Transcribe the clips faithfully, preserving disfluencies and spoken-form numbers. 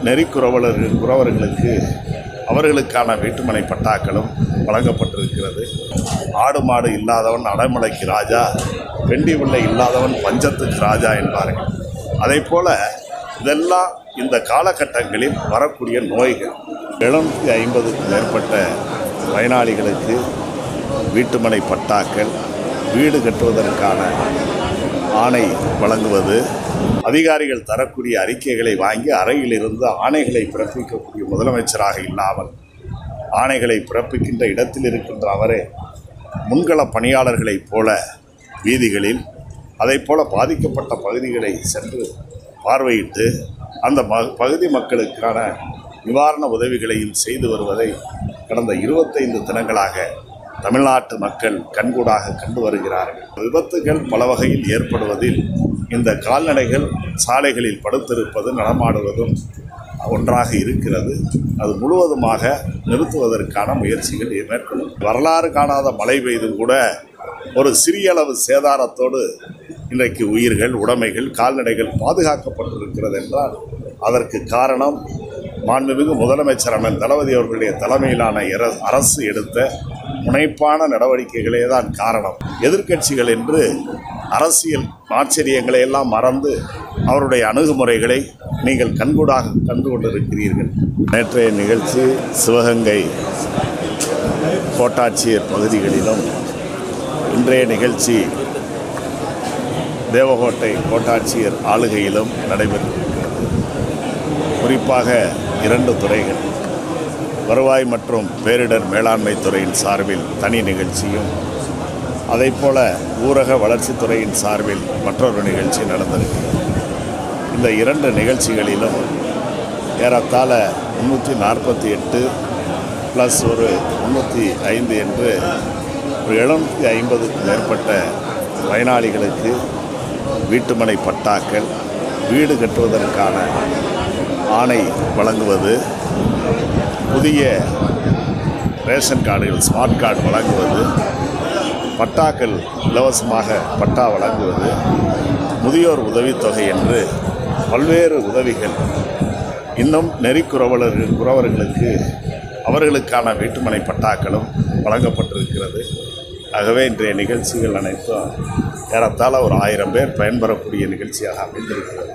நெறிக்குறவர்கள் குறவர்களுக்கு அவர்களுக்கான வீட்டுமனை பட்டாக்களும் வழங்கப்பட்டிருக்கிறது. ஆடு மாடு இல்லாதவன் அடைமலைக்கு ராஜா, வெண்டி பிள்ளை இல்லாதவன் பஞ்சத்துக்கு ராஜா என்பார்கள். அதே போல் இதெல்லாம் இந்த காலகட்டங்களில் வரக்கூடிய நோய்கள். எழுநூற்றி ஐம்பதுக்கும் மேற்பட்ட பயனாளிகளுக்கு வீட்டுமனை பட்டாக்கள், வீடு கட்டுவதற்கான ஆணை வழங்குவது, அதிகாரிகள் தரக்கூடிய அறிக்கைகளை வாங்கி அறையில் இருந்து ஆணைகளை பிறப்பிக்கக்கூடிய முதலமைச்சராக இல்லாமல் ஆணைகளை பிறப்பிக்கின்ற இடத்தில் இருக்கின்ற அவரே முன்கள பணியாளர்களைப் போல வீதிகளில் அதை போல பாதிக்கப்பட்ட பகுதிகளை சென்று பார்வையிட்டு அந்த ம பகுதி மக்களுக்கான நிவாரண உதவிகளையும் செய்து வருவதை கடந்த இருபத்தைந்து தினங்களாக தமிழ்நாட்டு மக்கள் கண்கூடாக கண்டு வருகிறார்கள். விபத்துகள் பல வகையில் ஏற்படுவதில் இந்த கால்நடைகள் சாலைகளில் படுத்திருப்பது, நடமாடுவதும் ஒன்றாக இருக்கிறது. அது முழுவதுமாக நிறுத்துவதற்கான முயற்சிகள் மேற்கொள்ளும். வரலாறு காணாத மழை பெய்தும் கூட ஒரு சிறிய அளவு சேதாரத்தோடு இன்றைக்கு உயிர்கள், உடைமைகள், கால்நடைகள் பாதுகாக்கப்பட்டிருக்கிறது என்றால் அதற்கு காரணம் மாண்புமிகு முதலமைச்சர் அண்ணன் தளபதி அவர்களுடைய தலைமையிலான அரசு எடுத்த முனைப்பான நடவடிக்கைகளே தான் காரணம். எதிர்க்கட்சிகள் என்று அரசியல் ஆச்சரியங்களை எல்லாம் மறந்து அவருடைய அணுகுமுறைகளை நீங்கள் கண்கூடாக கண்டு கொண்டிருக்கிறீர்கள். நேற்றைய நிகழ்ச்சி சிவகங்கை கோட்டாட்சியர் பகுதிகளிலும், இன்றைய நிகழ்ச்சி தேவகோட்டை கோட்டாட்சியர் ஆளுகையிலும் நடைபெற்றிருக்கிறது. குறிப்பாக இரண்டு துறைகள், வருவாய் மற்றும் பேரிடர் மேலாண்மை துறையின் சார்பில் தனி நிகழ்ச்சியும், அதைப்போல ஊரக வளர்ச்சித்துறையின் சார்பில் மற்றொரு நிகழ்ச்சி நடந்திருக்கிறது. இந்த இரண்டு நிகழ்ச்சிகளிலும் ஏறத்தாழ முன்னூற்றி நாற்பத்தி எட்டு ப்ளஸ் ஒரு முன்னூற்றி ஐந்து என்று ஒரு எழுநூற்றி ஐம்பதுக்கும் மேற்பட்ட பயனாளிகளுக்கு வீட்டுமனை பட்டாக்கள், வீடு கட்டுவதற்கான ஆணை வழங்குவது, புதிய ரேஷன் கார்டுகள், ஸ்மார்ட் கார்டு வழங்குவது, பட்டாக்கள் இலவசமாக பட்டா வழங்குவது, முதியோர் உதவித்தொகை என்று பல்வேறு உதவிகள் இன்னும் நெறிக்குறவர்கள் குறவர்களுக்கு அவர்களுக்கான வீட்டுமனை பட்டாக்களும் வழங்கப்பட்டிருக்கிறது. ஆகவே இன்றைய நிகழ்ச்சிகள் அனைத்தும் ஏறத்தாழ ஒரு ஆயிரம் பேர் பயன்பெறக்கூடிய நிகழ்ச்சியாக அமைந்திருக்கிறது.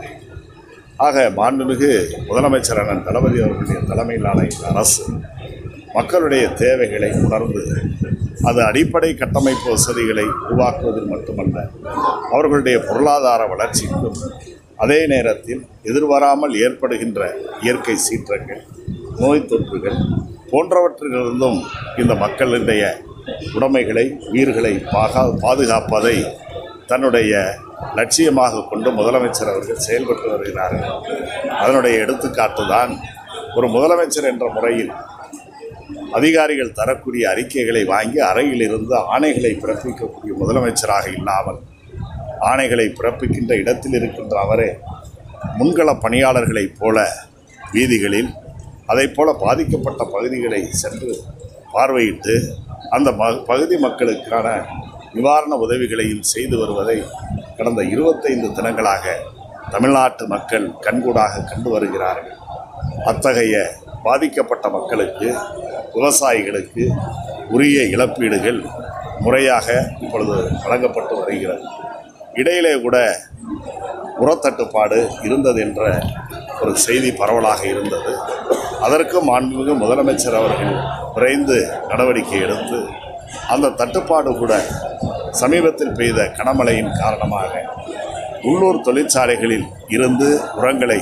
ஆக மாண்புமிகு முதலமைச்சர் அண்ணன் தளபதி அவர்களுடைய தலைமையிலான இந்த அரசு மக்களுடைய தேவைகளை உணர்ந்து அது அடிப்படை கட்டமைப்பு வசதிகளை உருவாக்குவதில் மட்டுமல்ல, அவர்களுடைய பொருளாதார வளர்ச்சிக்கும், அதே நேரத்தில் எதிர்பாராமல் ஏற்படுகின்ற இயற்கை சீற்றங்கள், நோய் தொற்றுகள் போன்றவற்றிலிருந்தும் இந்த மக்களுடைய உடைமைகளை, உயிர்களை பாகா பாதுகாப்பதை தன்னுடைய லட்சியமாக கொண்டு முதலமைச்சர் அவர்கள் செயல்பட்டு வருகிறார்கள். அதனுடைய எடுத்துக்காட்டு தான் ஒரு முதலமைச்சர் என்ற முறையில் அதிகாரிகள் தரக்கூடிய அறிக்கைகளை வாங்கி அறையில் இருந்து ஆணைகளை பிறப்பிக்கக்கூடிய முதலமைச்சராக இல்லாமல் ஆணைகளை பிறப்பிக்கின்ற இடத்தில் இருக்கின்ற அவரே முன்கள பணியாளர்களைப் போல வீதிகளில் அதை போல பாதிக்கப்பட்ட பகுதிகளை சென்று பார்வையிட்டு அந்த ம பகுதி மக்களுக்கான நிவாரண உதவிகளையும் செய்து வருவதை கடந்த இருபத்தைந்து தினங்களாக தமிழ்நாட்டு மக்கள் கண்கூடாக கண்டு வருகிறார்கள். அத்தகைய பாதிக்கப்பட்ட மக்களுக்கு, விவசாயிகளுக்கு உரிய இழப்பீடுகள் முறையாக இப்பொழுது வழங்கப்பட்டு வருகிறது. இடையிலே கூட உரத்தட்டுப்பாடு இருந்தது என்ற ஒரு செய்தி பரவலாக இருந்தது. அதற்கு மாண்புமிகு முதலமைச்சர் அவர்கள் விரைந்து நடவடிக்கை எடுத்து அந்த தட்டுப்பாடு கூட சமீபத்தில் பெய்த கனமழையின் காரணமாக உள்ளூர் தொழிற்சாலைகளில் இருந்து உரங்களை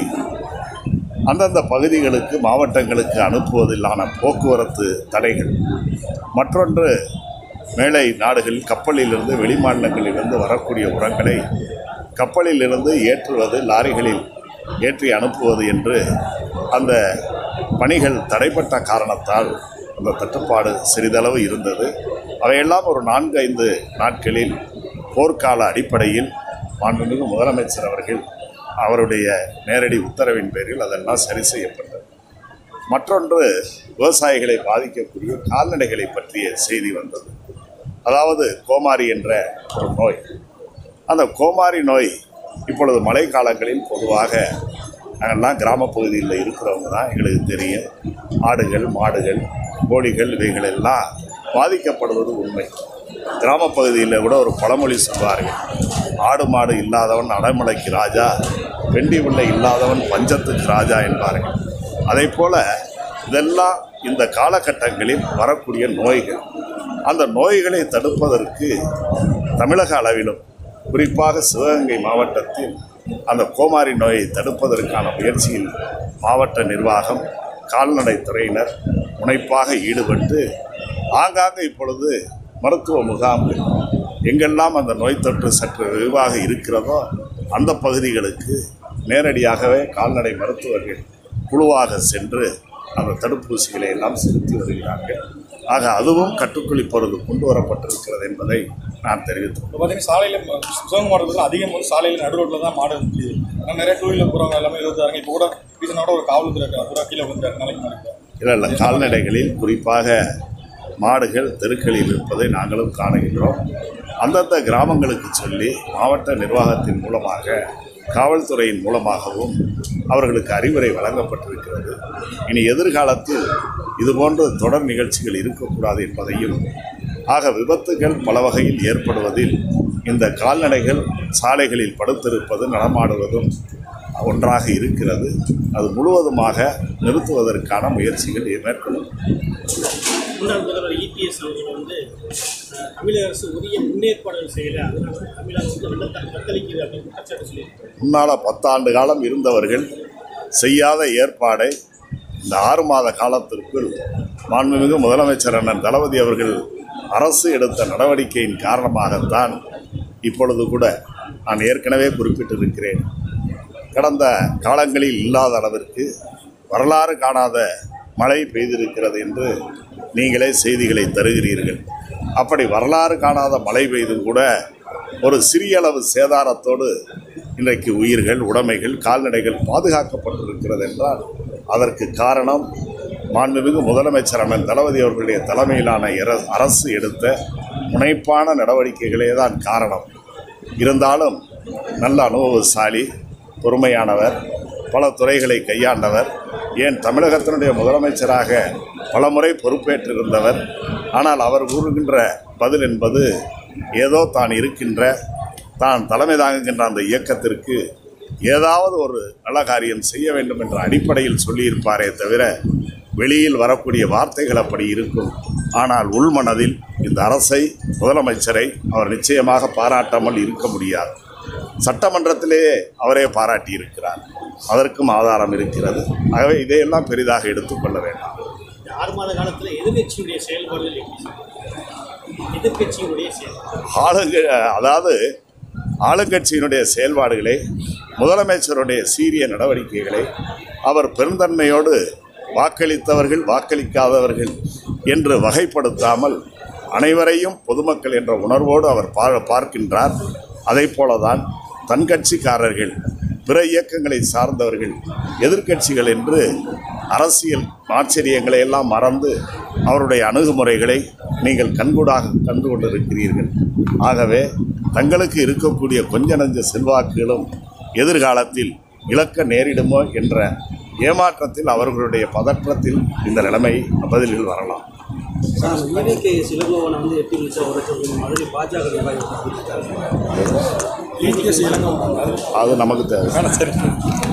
அந்தந்த பகுதிகளுக்கு, மாவட்டங்களுக்கு அனுப்புவதிலான போக்குவரத்து தடைகள், மற்றொன்று மேலை நாடுகளில் கப்பலிலிருந்து, வெளிமாநிலங்களிலிருந்து வரக்கூடிய உரங்களை கப்பலிலிருந்து ஏற்றுவது, லாரிகளில் ஏற்றி அனுப்புவது என்று அந்த பணிகள் தடைப்பட்ட காரணத்தால் அந்த தட்டுப்பாடு சிறிதளவு இருந்தது. அவையெல்லாம் ஒரு நான்கு ஐந்து நாட்களில் போர்க்கால அடிப்படையில் மாண்புமிகு முதலமைச்சர் அவர்கள் அவருடைய நேரடி உத்தரவின் பேரில் அதெல்லாம் சரி செய்யப்பட்டது. மற்றொன்று, விவசாயிகளை பாதிக்கக்கூடிய கால்நடைகளை பற்றிய செய்தி வந்தது. அதாவது கோமாரி என்ற ஒரு நோய். அந்த கோமாரி நோய் இப்பொழுது மழை காலங்களில் பொதுவாக நாங்கள்லாம் கிராமப்பகுதியில் இருக்கிறவங்க தான், எங்களுக்கு தெரியும். ஆடுகள், மாடுகள், கோழிகள் இவைகள் எல்லாம் பாதிக்கப்படுவது உண்மை. கிராமப்பகுதியில் கூட ஒரு பழமொழி சொல்வார்கள், ஆடு மாடு இல்லாதவன் அடைமலைக்கு ராஜா, வெண்டி பிள்ளை இல்லாதவன் பஞ்சத்துக்கு ராஜா என்பார்கள். அதே போல் இதெல்லாம் இந்த காலகட்டங்களில் வரக்கூடிய நோய்கள். அந்த நோய்களை தடுப்பதற்கு தமிழக அளவிலும் குறிப்பாக சிவகங்கை மாவட்டத்தில் அந்த கோமாரி நோயை தடுப்பதற்கான முயற்சியில் மாவட்ட நிர்வாகம், கால்நடை துறையினர் முனைப்பாக ஈடுபட்டு ஆங்காங்கே இப்பொழுது மருத்துவ முகாம்கள் எங்கெல்லாம் அந்த நோய் தொற்று சற்று விரிவாக இருக்கிறதோ அந்த பகுதிகளுக்கு நேரடியாகவே கால்நடை மருத்துவர்கள் குழுவாக சென்று அந்த தடுப்பூசிகளை எல்லாம் செலுத்தி வருகிறார்கள். ஆக அதுவும் கட்டுக்குள் இப்பொழுது கொண்டு வரப்பட்டிருக்கிறது என்பதை நான் தெரிவித்தேன். இப்போ பார்த்தீங்கன்னா சாலையில் சிவகங்கை மாவட்டத்தில் அதிகம் வந்து சாலையில் நடு ரோட்டில் தான் மாடு இருக்குது. ஆனால் நிறைய டூ வீலர் போகிறவங்க எல்லாமே இருபத்தாருங்க. இப்போ கூட ரீசனாக ஒரு காவல்துறை கூட கீழே வந்து நாளைக்கு நடக்குது. இல்லை இல்லை கால்நடைகளில் குறிப்பாக மாடுகள் தெருக்களில் இருப்பதை நாங்களும் காணுகின்றோம். அந்தந்த கிராமங்களுக்கு சொல்லி மாவட்ட நிர்வாகத்தின் மூலமாக, காவல்துறையின் மூலமாகவும் அவர்களுக்கு அறிவுரை வழங்கப்பட்டிருக்கிறது. இனி எதிர்காலத்தில் இதுபோன்ற தொடர் நிகழ்ச்சிகள் இருக்கக்கூடாது என்பதையும், ஆக விபத்துகள் பல வகையில் ஏற்படுவதில் இந்த கால்நடைகள் சாலைகளில் படுத்திருப்பது, நடமாடுவதும் ஒன்றாக இருக்கிறது. அது முழுவதுமாக நிறுத்துவதற்கான முயற்சிகள் மேற்கொள்ளும். முன்னாள் முதல்வர் இபிஎஸ் அவர்கள் வந்து தமிழக அரசு உரிய முன்னேற்பாடுகள் செய்யல, அதனால தமிழகம் வந்து வெள்ளத்தால் தத்தளிக்குது அப்படின்னு குற்றச்சாட்டு சொல்லியிருக்காங்க. முன்னால் பத்தாண்டு காலம் இருந்தவர்கள் செய்யாத ஏற்பாடை இந்த ஆறு மாத காலத்திற்குள் மாண்புமிகு முதலமைச்சர் அண்ணன் தளபதி அவர்கள் அரசு எடுத்த நடவடிக்கையின் காரணமாகத்தான் இப்பொழுது கூட நான் ஏற்கனவே குறிப்பிட்டிருக்கிறேன். கடந்த காலங்களில் இல்லாத அளவிற்கு வரலாறு காணாத மழை பெய்திருக்கிறது என்று நீங்களே செய்திகளை தருகிறீர்கள். அப்படி வரலாறு காணாத மழை பெய்தும் கூட ஒரு சிறிய அளவு சேதாரத்தோடு இன்றைக்கு உயிர்கள், உடைமைகள், கால்நடைகள் பாதுகாக்கப்பட்டிருக்கிறது என்றால் அதற்கு காரணம் மாண்புமிகு முதலமைச்சர் அண்ணன் தளபதி அவர்களுடைய தலைமையிலான அரசு எடுத்த முனைப்பான நடவடிக்கைகளே தான் காரணம். இருந்தாலும் நல்ல அனுபவசாலி, பொறுமையானவர், பல துறைகளை கையாண்டவர், ஏன் தமிழகத்தினுடைய முதலமைச்சராக பல முறை பொறுப்பேற்றிருந்தவர். ஆனால் அவர் கூறுகின்ற பதில் என்பது ஏதோ தான் இருக்கின்ற, தான் தலைமை தாங்குகின்ற அந்த இயக்கத்திற்கு ஏதாவது ஒரு நல்ல காரியம் செய்ய வேண்டும் என்ற அடிப்படையில் சொல்லியிருப்பாரே தவிர வெளியில் வரக்கூடிய வார்த்தைகள் அப்படி இருக்கும். ஆனால் உள்மனதில் இந்த அரசை, முதலமைச்சரை அவர் நிச்சயமாக பாராட்டாமல் இருக்க முடியாது. சட்டமன்றத்திலேயே அவரே பாராட்டி இருக்கிறார், அதற்கும் ஆதாரம் இருக்கிறது. ஆகவே இதையெல்லாம் பெரிதாக எடுத்துக்கொள்ள வேண்டாம். ஆறு மாத காலத்தில் எதிர்கட்சியுடைய செயல்பாடுகள் எதிர்கட்சியினுடைய செயல்பாடு ஆளுங்க அதாவது ஆளுங்கட்சியினுடைய செயல்பாடுகளை, முதலமைச்சருடைய சீரிய நடவடிக்கைகளை அவர் பெருந்தன்மையோடு வாக்களித்தவர்கள், வாக்களிக்காதவர்கள் என்று வகைப்படுத்தாமல் அனைவரையும் பொதுமக்கள் என்ற உணர்வோடு அவர் பார்க்கின்றார். அதை போலதான் தன் கட்சிக்காரர்கள், பிற இயக்கங்களை சார்ந்தவர்கள், எதிர்க்கட்சிகள் என்று அரசியல் ஆச்சரியங்களை எல்லாம் மறந்து அவருடைய அணுகுமுறைகளை நீங்கள் கண்கூடாக கண்டு கொண்டிருக்கிறீர்கள். ஆகவே தங்களுக்கு இருக்கக்கூடிய கொஞ்ச நஞ்ச செல்வாக்குகளும் எதிர்காலத்தில் இழக்க நேரிடுமோ என்ற ஏமாற்றத்தில், அவர்களுடைய பதற்றத்தில் இந்த நிலைமை பதில்கள் வரலாம். அது நமக்கு தேவை.